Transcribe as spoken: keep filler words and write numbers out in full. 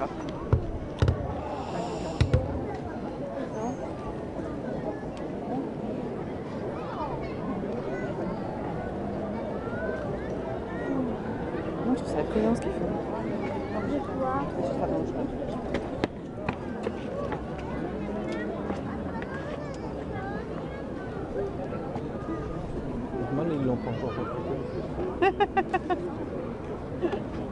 Non, je trouve ça effrayant ce qu'ils font. Ils l'ont pas encore recruté.